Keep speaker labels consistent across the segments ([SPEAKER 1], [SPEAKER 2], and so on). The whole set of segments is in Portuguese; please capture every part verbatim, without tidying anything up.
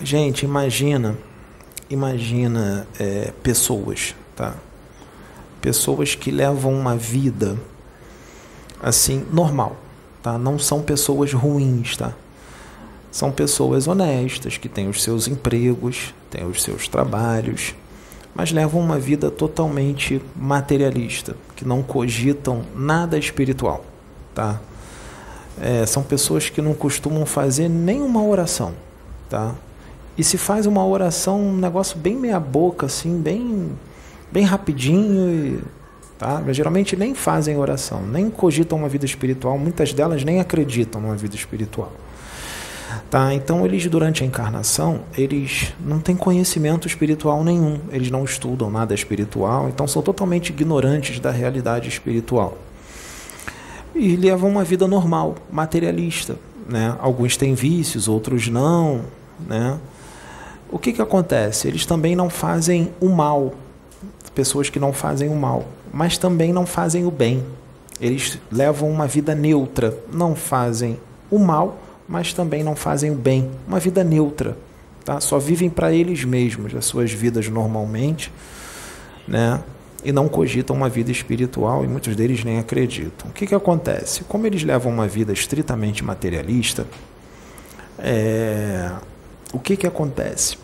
[SPEAKER 1] Gente, imagina, imagina é, pessoas, tá? Pessoas que levam uma vida assim, normal, tá? Não são pessoas ruins, tá? São pessoas honestas, que têm os seus empregos, têm os seus trabalhos, mas levam uma vida totalmente materialista, que não cogitam nada espiritual, tá? É, são pessoas que não costumam fazer nenhuma oração, tá? E se faz uma oração, um negócio bem meia boca, assim, bem, bem rapidinho, e, tá? Mas geralmente nem fazem oração, nem cogitam uma vida espiritual, muitas delas nem acreditam numa vida espiritual. Tá? Então eles, durante a encarnação, eles não têm conhecimento espiritual nenhum, eles não estudam nada espiritual, então são totalmente ignorantes da realidade espiritual. E levam uma vida normal, materialista, né? Alguns têm vícios, outros não, né? O que que acontece? Eles também não fazem o mal, pessoas que não fazem o mal, mas também não fazem o bem. Eles levam uma vida neutra, não fazem o mal, mas também não fazem o bem, uma vida neutra, tá? Só vivem para eles mesmos, as suas vidas normalmente, né? E não cogitam uma vida espiritual, e muitos deles nem acreditam. O que que acontece? Como eles levam uma vida estritamente materialista, é... o que que acontece?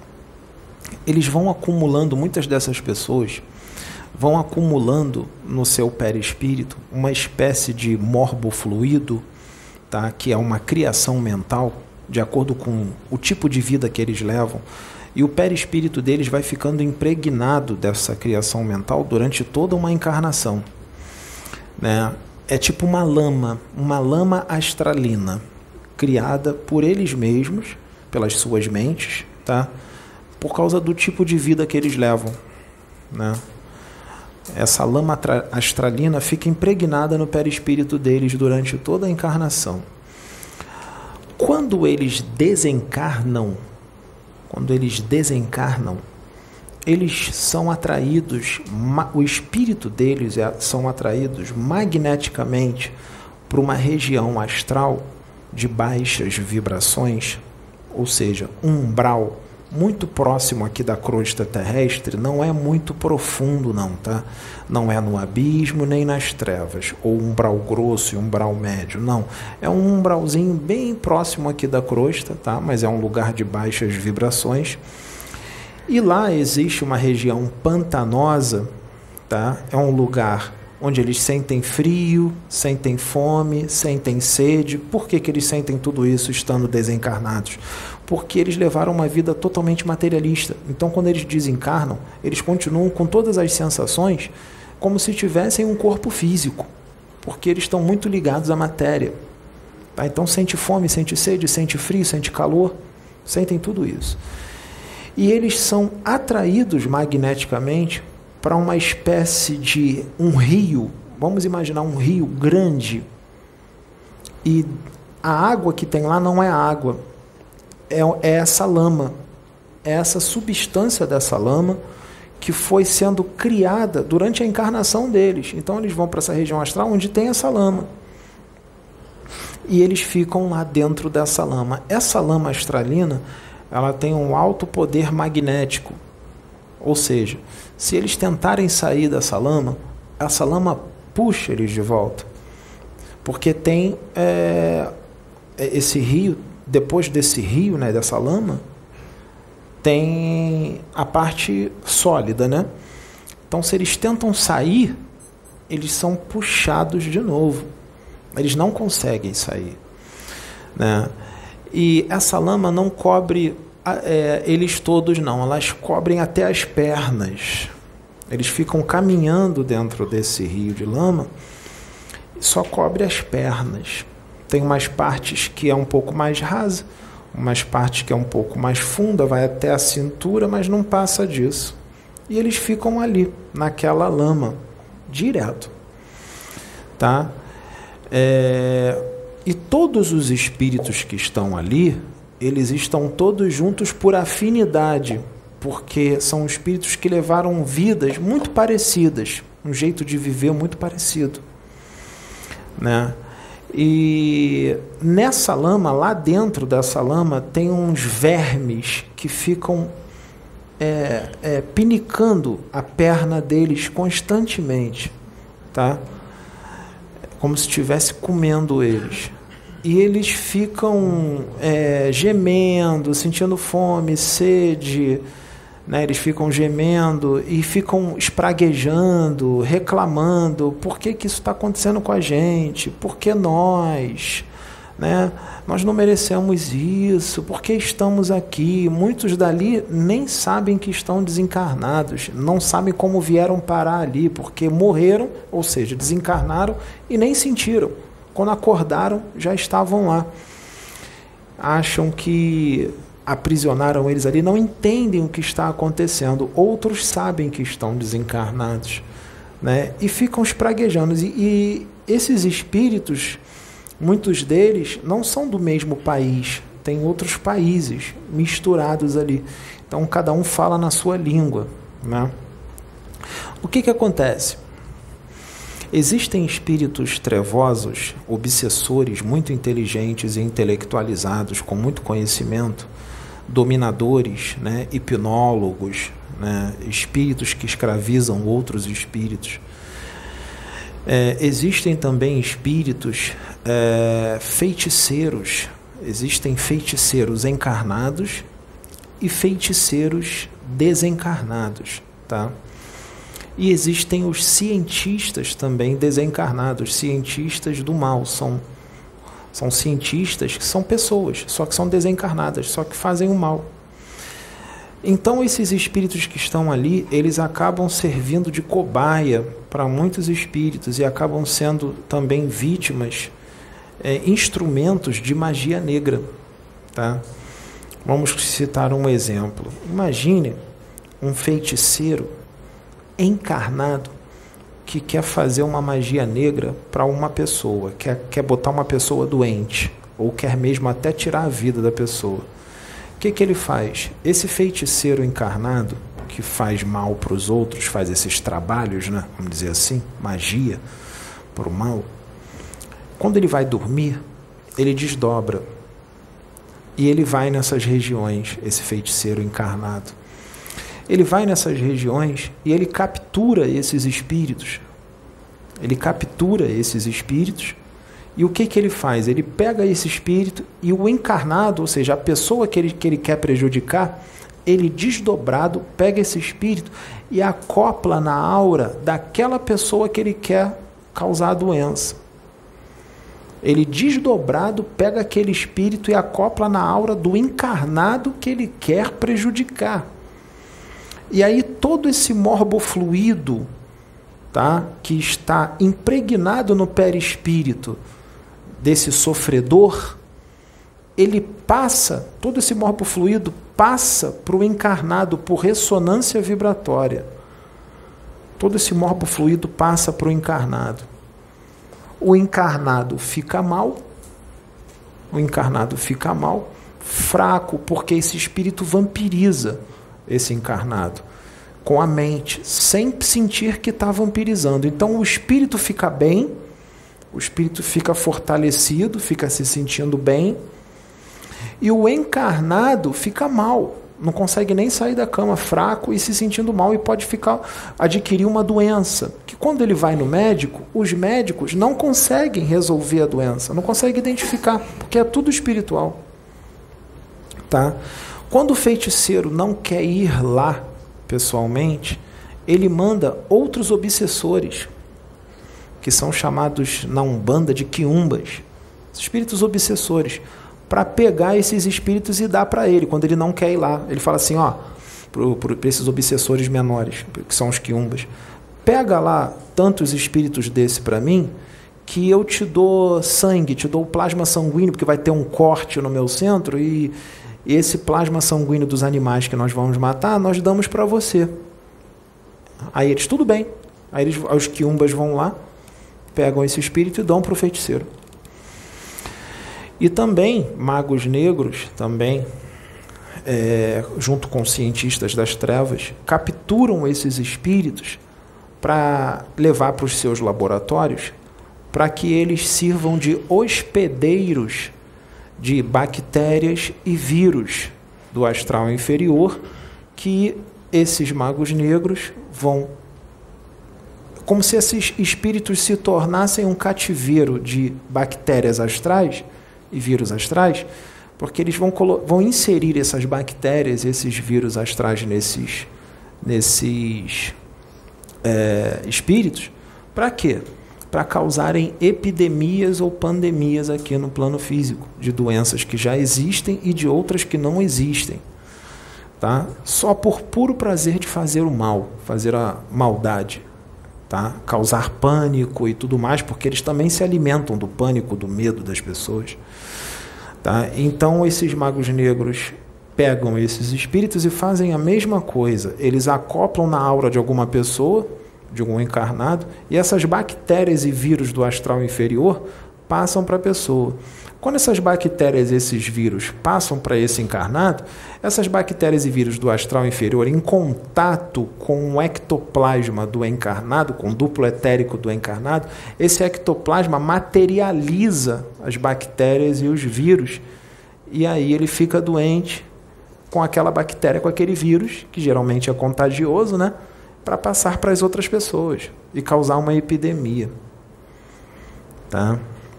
[SPEAKER 1] Eles vão acumulando, muitas dessas pessoas vão acumulando no seu perispírito uma espécie de morbo fluido, tá? Que é uma criação mental, de acordo com o tipo de vida que eles levam, e o perispírito deles vai ficando impregnado dessa criação mental durante toda uma encarnação, né? É tipo uma lama, uma lama astralina, criada por eles mesmos, pelas suas mentes, tá? Por causa do tipo de vida que eles levam, né? Essa lama astralina fica impregnada no perispírito deles durante toda a encarnação. Quando eles desencarnam, quando eles desencarnam, eles são atraídos, o espírito deles é, são atraídos magneticamente para uma região astral de baixas vibrações, ou seja, um umbral muito próximo aqui da crosta terrestre, não é muito profundo não, tá? Não é no abismo nem nas trevas, ou umbral grosso e umbral médio, não. É um umbralzinho bem próximo aqui da crosta, tá? Mas é um lugar de baixas vibrações. E lá existe uma região pantanosa, tá? É um lugar onde eles sentem frio, sentem fome, sentem sede. Por que que eles sentem tudo isso estando desencarnados? Porque eles levaram uma vida totalmente materialista. Então, quando eles desencarnam, eles continuam com todas as sensações como se tivessem um corpo físico, porque eles estão muito ligados à matéria. Tá? Então, sente fome, sente sede, sente frio, sente calor, sentem tudo isso. E eles são atraídos magneticamente para uma espécie de um rio, vamos imaginar um rio grande, e a água que tem lá não é água, é, é essa lama, é essa substância dessa lama que foi sendo criada durante a encarnação deles. Então eles vão para essa região astral onde tem essa lama, e eles ficam lá dentro dessa lama. Essa lama astralina, ela tem um alto poder magnético, ou seja, se eles tentarem sair dessa lama, essa lama puxa eles de volta, porque tem é, esse rio, depois desse rio, né, dessa lama, tem a parte sólida, né? Então, se eles tentam sair, eles são puxados de novo, eles não conseguem sair, né? E essa lama não cobre é, eles todos não, elas cobrem até as pernas. Eles ficam caminhando dentro desse rio de lama, só cobre as pernas. Tem umas partes que é um pouco mais rasa, umas partes que é um pouco mais funda, vai até a cintura, mas não passa disso. E eles ficam ali, naquela lama, direto. Tá? É... E todos os espíritos que estão ali, eles estão todos juntos por afinidade, porque são espíritos que levaram vidas muito parecidas, um jeito de viver muito parecido, né? E nessa lama, lá dentro dessa lama, tem uns vermes que ficam é, é, pinicando a perna deles constantemente, tá? Como se estivesse comendo eles. E eles ficam é, gemendo, sentindo fome, sede, né? Eles ficam gemendo e ficam espraguejando, reclamando, por que que isso está acontecendo com a gente? Por que nós? Né? Nós não merecemos isso, por que estamos aqui? Muitos dali nem sabem que estão desencarnados, não sabem como vieram parar ali, porque morreram, ou seja, desencarnaram e nem sentiram. Quando acordaram, já estavam lá. Acham que aprisionaram eles ali, não entendem o que está acontecendo. Outros sabem que estão desencarnados, né? E ficam espraguejando. E, e esses espíritos, muitos deles não são do mesmo país, tem outros países misturados ali. Então, cada um fala na sua língua, né? O que que acontece? Existem espíritos trevosos, obsessores, muito inteligentes e intelectualizados, com muito conhecimento, dominadores, né, hipnólogos, né, espíritos que escravizam outros espíritos. É, existem também espíritos é, feiticeiros, existem feiticeiros encarnados e feiticeiros desencarnados, tá? E existem os cientistas também desencarnados, cientistas do mal, são, são cientistas que são pessoas, só que são desencarnadas, só que fazem o mal. Então esses espíritos que estão ali, eles acabam servindo de cobaia para muitos espíritos e acabam sendo também vítimas, é, instrumentos de magia negra, tá? Vamos citar um exemplo. Imagine um feiticeiro encarnado que quer fazer uma magia negra para uma pessoa, quer, quer botar uma pessoa doente, ou quer mesmo até tirar a vida da pessoa. O que que ele faz? Esse feiticeiro encarnado, que faz mal para os outros, faz esses trabalhos, né, vamos dizer assim, magia para o mal, quando ele vai dormir, ele desdobra. E ele vai nessas regiões, esse feiticeiro encarnado. Ele vai nessas regiões e ele captura esses espíritos. Ele captura esses espíritos e o que que ele faz? Ele pega esse espírito e o encarnado, ou seja, a pessoa que ele, que ele quer prejudicar, ele desdobrado pega esse espírito e acopla na aura daquela pessoa que ele quer causar a doença. Ele desdobrado pega aquele espírito e acopla na aura do encarnado que ele quer prejudicar. E aí todo esse morbofluido, tá, que está impregnado no perispírito desse sofredor, ele passa, todo esse morbofluido passa para o encarnado por ressonância vibratória. Todo esse morbofluido passa para o encarnado. O encarnado fica mal, o encarnado fica mal, fraco, porque esse espírito vampiriza esse encarnado com a mente, sem sentir que está vampirizando. Então o espírito fica bem, o espírito fica fortalecido, fica se sentindo bem, e o encarnado fica mal, não consegue nem sair da cama, fraco e se sentindo mal, e pode ficar, adquirir uma doença, que quando ele vai no médico, os médicos não conseguem resolver a doença, não conseguem identificar, porque é tudo espiritual, tá? Quando o feiticeiro não quer ir lá pessoalmente, ele manda outros obsessores, que são chamados na Umbanda de quiumbas, espíritos obsessores, para pegar esses espíritos e dar para ele, quando ele não quer ir lá. Ele fala assim, ó, para esses obsessores menores, que são os quiumbas, pega lá tantos espíritos desse para mim, que eu te dou sangue, te dou plasma sanguíneo, porque vai ter um corte no meu centro, e esse plasma sanguíneo dos animais que nós vamos matar, nós damos para você. Aí eles, tudo bem. Aí eles, os quiumbas vão lá, pegam esse espírito e dão para o feiticeiro. E também, magos negros, também, é, junto com cientistas das trevas, capturam esses espíritos para levar para os seus laboratórios para que eles sirvam de hospedeiros de bactérias e vírus do astral inferior, que esses magos negros vão, como se esses espíritos se tornassem um cativeiro de bactérias astrais e vírus astrais, porque eles vão, vão inserir essas bactérias, esses vírus astrais nesses, nesses é, espíritos. Para quê? Para causarem epidemias ou pandemias aqui no plano físico, de doenças que já existem e de outras que não existem. Tá? Só por puro prazer de fazer o mal, fazer a maldade. Tá? Causar pânico e tudo mais, porque eles também se alimentam do pânico, do medo das pessoas. Tá? Então, esses magos negros pegam esses espíritos e fazem a mesma coisa. Eles acoplam na aura de alguma pessoa, de algum encarnado, e essas bactérias e vírus do astral inferior passam para a pessoa. Quando essas bactérias e esses vírus passam para esse encarnado, essas bactérias e vírus do astral inferior, em contato com o ectoplasma do encarnado, com o duplo etérico do encarnado, esse ectoplasma materializa as bactérias e os vírus, e aí ele fica doente com aquela bactéria, com aquele vírus, que geralmente é contagioso, né? Para passar para as outras pessoas e causar uma epidemia. Tá?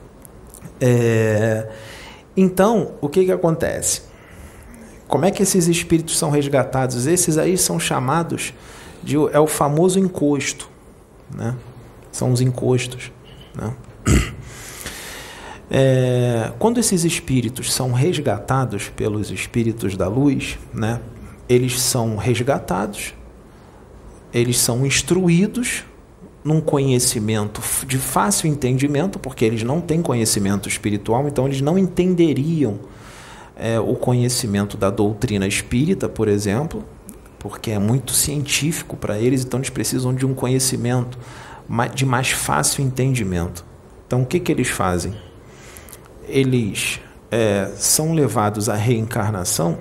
[SPEAKER 1] É... Então, o que, que acontece? Como é que esses espíritos são resgatados? Esses aí são chamados de... é o famoso encosto. Né? São os encostos. Né? É... Quando esses espíritos são resgatados pelos espíritos da luz, né? Eles são resgatados, eles são instruídos num conhecimento de fácil entendimento, porque eles não têm conhecimento espiritual, então eles não entenderiam é, o conhecimento da doutrina espírita, por exemplo, porque é muito científico para eles, então eles precisam de um conhecimento de mais fácil entendimento. Então o que, que eles fazem? Eles é, são levados à reencarnação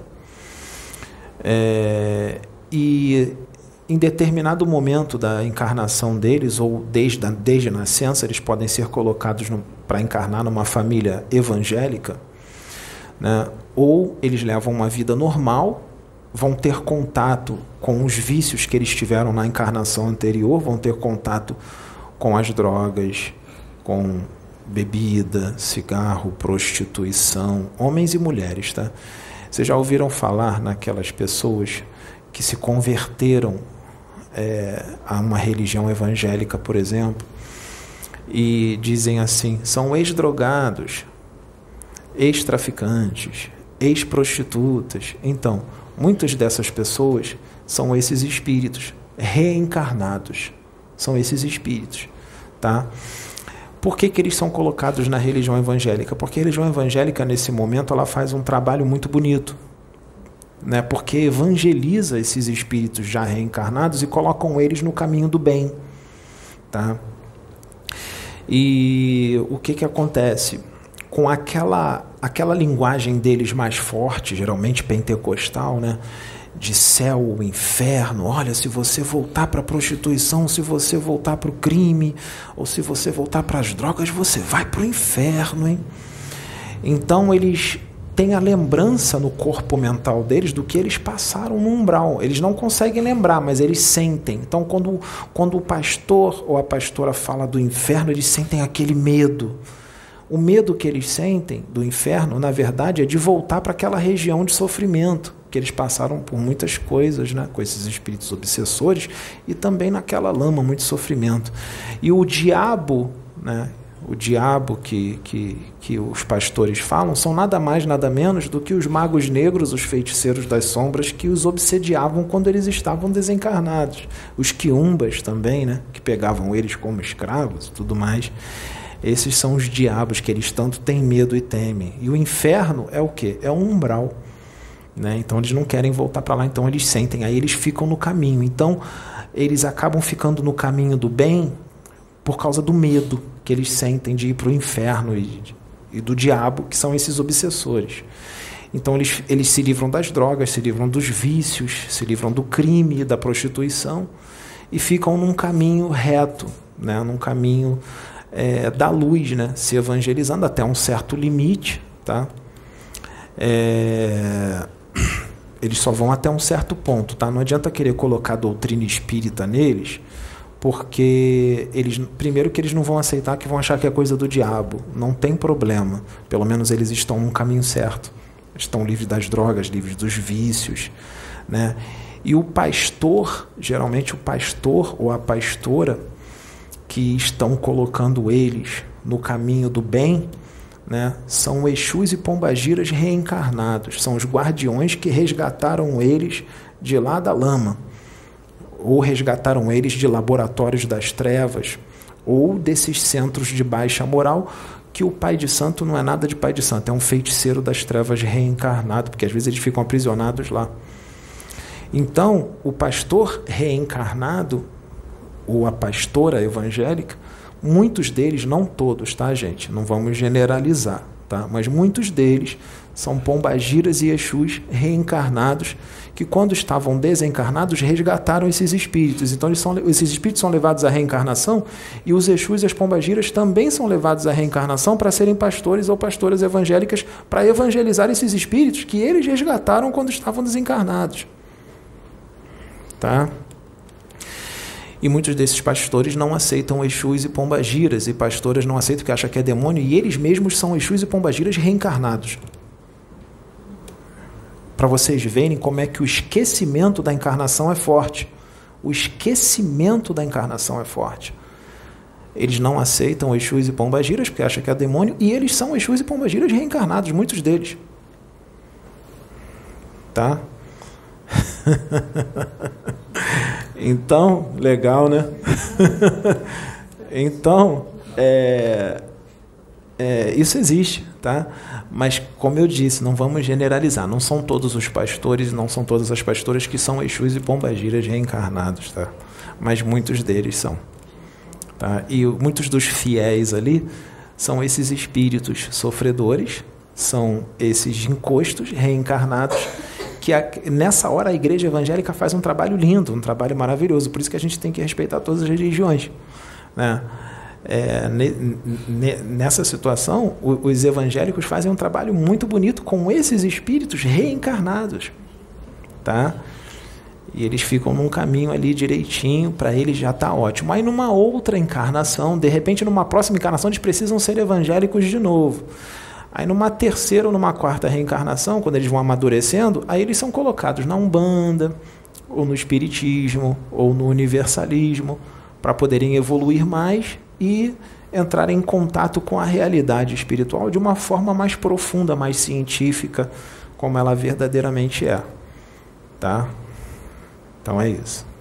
[SPEAKER 1] é, e em determinado momento da encarnação deles, ou desde a, desde a nascença, eles podem ser colocados para encarnar numa família evangélica, né? Ou eles levam uma vida normal, vão ter contato com os vícios que eles tiveram na encarnação anterior, vão ter contato com as drogas, com bebida, cigarro, prostituição, homens e mulheres. Tá? Vocês já ouviram falar naquelas pessoas que se converteram é, a uma religião evangélica, por exemplo, e dizem assim, são ex-drogados, ex-traficantes, ex-prostitutas. Então, muitas dessas pessoas são esses espíritos reencarnados, são esses espíritos, tá? Por que que eles são colocados na religião evangélica? Porque a religião evangélica, nesse momento, ela faz um trabalho muito bonito, né? Porque evangeliza esses espíritos já reencarnados e colocam eles no caminho do bem, tá? E o que que acontece? Com aquela, aquela linguagem deles mais forte, geralmente pentecostal, né? De céu, inferno, olha, se você voltar para a prostituição, se você voltar para o crime, ou se você voltar para as drogas, você vai para o inferno, hein? Então eles têm a lembrança no corpo mental deles do que eles passaram no umbral. Eles não conseguem lembrar, mas eles sentem. Então quando, quando o pastor ou a pastora fala do inferno, eles sentem aquele medo. O medo que eles sentem do inferno, na verdade, é de voltar para aquela região de sofrimento, que eles passaram por muitas coisas, né, com esses espíritos obsessores, e também naquela lama, muito sofrimento. E o diabo, né, o diabo que, que, que os pastores falam, são nada mais, nada menos do que os magos negros, os feiticeiros das sombras, que os obsediavam quando eles estavam desencarnados. Os quiumbas também, né, que pegavam eles como escravos e tudo mais. Esses são os diabos que eles tanto têm medo e temem. E o inferno é o quê? É um umbral. Né? Então eles não querem voltar para lá, então eles sentem, aí eles ficam no caminho. Então eles acabam ficando no caminho do bem por causa do medo que eles sentem de ir para o inferno e, e do diabo, que são esses obsessores. Então eles, eles se livram das drogas, se livram dos vícios, se livram do crime e da prostituição e ficam num caminho reto, né? Num caminho é, da luz, né? Se evangelizando até um certo limite, tá? É, eles só vão até um certo ponto, tá? Não adianta querer colocar a doutrina espírita neles, porque eles, primeiro que eles não vão aceitar, que vão achar que é coisa do diabo. Não tem problema, pelo menos eles estão no caminho certo, estão livres das drogas, livres dos vícios, né? E o pastor, geralmente o pastor ou a pastora que estão colocando eles no caminho do bem, né, são Exus e Pombagiras reencarnados, são os guardiões que resgataram eles de lá da lama, ou resgataram eles de laboratórios das trevas, ou desses centros de baixa moral, que o pai de santo não é nada de pai de santo, é um feiticeiro das trevas reencarnado, porque às vezes eles ficam aprisionados lá. Então, o pastor reencarnado, ou a pastora evangélica, muitos deles, não todos, tá, gente? Não vamos generalizar, tá? Mas muitos deles são Pombagiras e Exus reencarnados, que quando estavam desencarnados resgataram esses espíritos. Então eles são, esses espíritos são levados à reencarnação, e os Exus e as Pombagiras também são levados à reencarnação para serem pastores ou pastoras evangélicas, para evangelizar esses espíritos que eles resgataram quando estavam desencarnados. Tá? E muitos desses pastores não aceitam Exus e Pombagiras, e pastoras não aceitam, que acham que é demônio, e eles mesmos são Exus e Pombagiras reencarnados. Para vocês verem como é que o esquecimento da encarnação é forte. O esquecimento da encarnação é forte. Eles não aceitam Exus e Pombagiras, porque acham que é demônio, e eles são Exus e Pombagiras reencarnados, muitos deles. Tá? Então, legal, né? Então, é, é, isso existe, tá? Mas, como eu disse, não vamos generalizar. Não são todos os pastores, não são todas as pastoras que são Exus e Pombagiras reencarnados, tá? Mas muitos deles são, tá? E muitos dos fiéis ali são esses espíritos sofredores, são esses encostos reencarnados, que a, nessa hora a igreja evangélica faz um trabalho lindo, um trabalho maravilhoso. Por isso que a gente tem que respeitar todas as religiões, né? É, ne, ne, nessa situação, o, os evangélicos fazem um trabalho muito bonito com esses espíritos reencarnados, tá? E eles ficam num caminho ali direitinho, para eles já está ótimo. Aí numa outra encarnação, de repente numa próxima encarnação, eles precisam ser evangélicos de novo. Aí numa terceira ou numa quarta reencarnação, quando eles vão amadurecendo, aí eles são colocados na Umbanda, ou no Espiritismo, ou no Universalismo, para poderem evoluir mais e entrar em contato com a realidade espiritual de uma forma mais profunda, mais científica, como ela verdadeiramente é. Tá? Então é isso.